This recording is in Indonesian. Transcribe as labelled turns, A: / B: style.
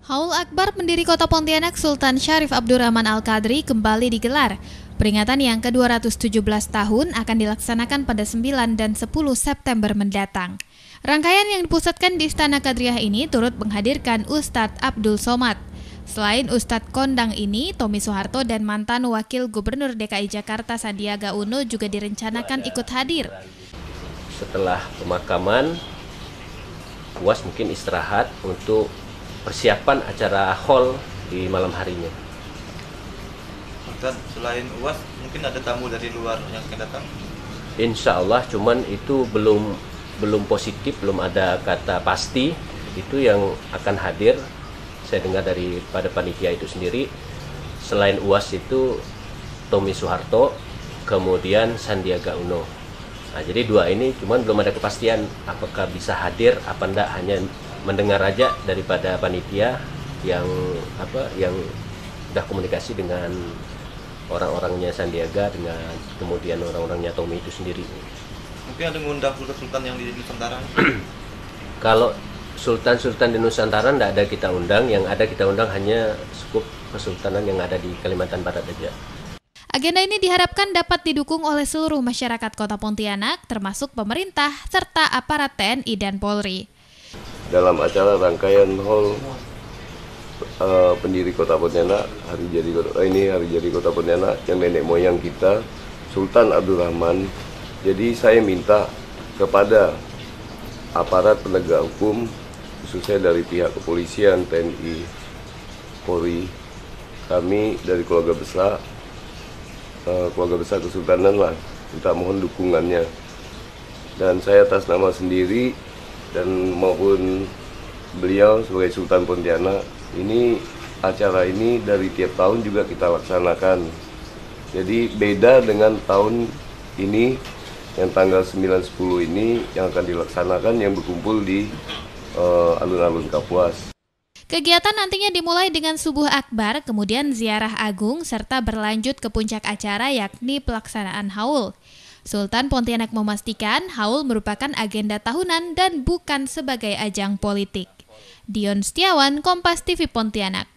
A: Haul Akbar pendiri Kota Pontianak Sultan Syarif Abdurrahman Al-Qadri kembali digelar. Peringatan yang ke-217 tahun akan dilaksanakan pada 9 dan 10 September mendatang. Rangkaian yang dipusatkan di Istana Qadriyah ini turut menghadirkan Ustadz Abdul Somad. Selain Ustadz Kondang ini, Tommy Soeharto dan mantan Wakil Gubernur DKI Jakarta Sandiaga Uno juga direncanakan ikut hadir.
B: Setelah pemakaman, UAS mungkin istirahat untuk persiapan acara haul di malam harinya.
C: Dan selain UAS, mungkin ada tamu dari luar yang akan datang?
B: Insya Allah, cuman itu belum positif, belum ada kata pasti itu yang akan hadir. Saya dengar daripada panitia itu sendiri, selain UAS itu Tommy Soeharto, kemudian Sandiaga Uno. Nah, jadi dua ini cuman belum ada kepastian apakah bisa hadir apa enggak, hanya mendengar aja daripada panitia yang udah komunikasi dengan orang-orangnya Sandiaga dengan kemudian orang-orangnya Tommy itu sendiri.
C: Mungkin ada mengundang sultan yang di Nusantara?
B: Kalau sultan-sultan di Nusantara tidak ada kita undang, yang ada kita undang hanya skup kesultanan yang ada di Kalimantan Barat aja.
A: Agenda ini diharapkan dapat didukung oleh seluruh masyarakat Kota Pontianak, termasuk pemerintah serta aparat TNI dan Polri.
D: Dalam acara rangkaian haul pendiri Kota Pontianak, hari jadi Kota Pontianak yang nenek moyang kita, Sultan Abdurrahman. Jadi saya minta kepada aparat penegak hukum, khususnya dari pihak kepolisian, TNI, Polri, kami dari keluarga besar Kesultanan lah, minta mohon dukungannya. Dan saya atas nama sendiri dan maupun beliau sebagai Sultan Pontianak, ini acara ini dari tiap tahun juga kita laksanakan. Jadi beda dengan tahun ini yang tanggal 9-10 ini yang akan dilaksanakan yang berkumpul di alun-alun Kapuas.
A: Kegiatan nantinya dimulai dengan subuh akbar, kemudian ziarah agung, serta berlanjut ke puncak acara yakni pelaksanaan haul. Sultan Pontianak memastikan haul merupakan agenda tahunan dan bukan sebagai ajang politik. Dion Setiawan, Kompas TV Pontianak.